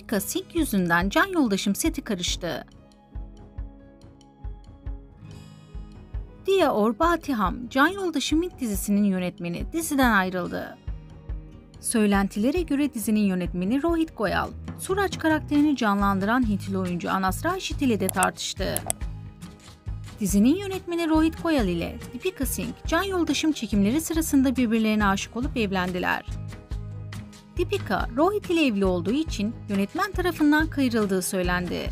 Deepika Singh yüzünden can yoldaşım seti karıştı. Diya Aur Batiham, Can Yoldaşım ilk dizisinin yönetmeni, diziden ayrıldı. Söylentilere göre dizinin yönetmeni Rohit Goyal, Suraj karakterini canlandıran Hintli oyuncu Anas Raşit ile de tartıştı. Dizinin yönetmeni Rohit Goyal ile Deepika Singh, Can Yoldaşım çekimleri sırasında birbirlerine aşık olup evlendiler. Deepika, Rohit ile evli olduğu için yönetmen tarafından kayırıldığı söylendi.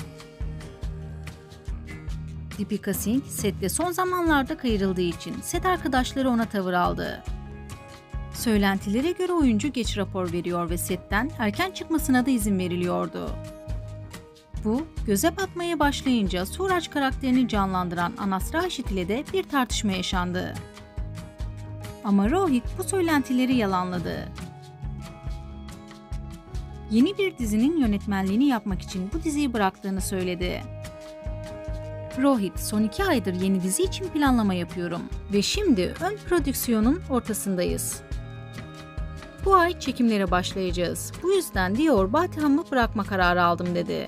Deepika Singh, sette son zamanlarda kayırıldığı için set arkadaşları ona tavır aldı. Söylentilere göre oyuncu geç rapor veriyor ve setten erken çıkmasına da izin veriliyordu. Bu, göze batmaya başlayınca Suraj karakterini canlandıran Anas Raşit ile de bir tartışma yaşandı. Ama Rohit bu söylentileri yalanladı. Yeni bir dizinin yönetmenliğini yapmak için bu diziyi bıraktığını söyledi. Rohit, son 2 aydır yeni dizi için planlama yapıyorum ve şimdi ön prodüksiyonun ortasındayız. Bu ay çekimlere başlayacağız. Bu yüzden Diya Aur Batiham'ı bırakma kararı aldım dedi.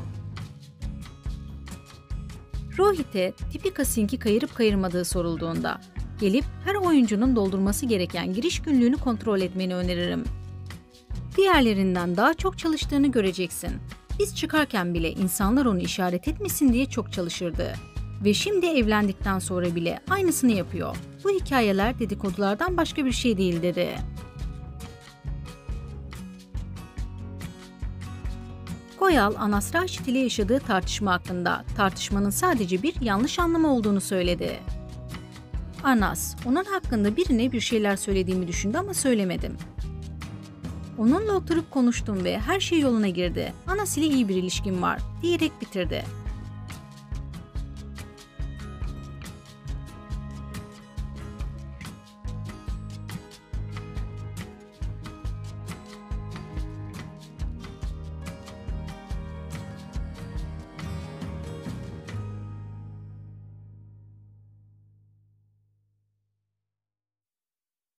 Rohit'e Deepika Singh'i kayırıp kayırmadığı sorulduğunda, gelip her oyuncunun doldurması gereken giriş günlüğünü kontrol etmeni öneririm. Diğerlerinden daha çok çalıştığını göreceksin. Biz çıkarken bile insanlar onu işaret etmesin diye çok çalışırdı. Ve şimdi evlendikten sonra bile aynısını yapıyor. Bu hikayeler dedikodulardan başka bir şey değil dedi. Goyal, Anas Raşit ile yaşadığı tartışma hakkında tartışmanın sadece bir yanlış anlama olduğunu söyledi. Anas, onun hakkında birine bir şeyler söylediğimi düşündü ama söylemedim. Onunla oturup konuştum ve her şey yoluna girdi. Anas ile iyi bir ilişkim var, diyerek bitirdi.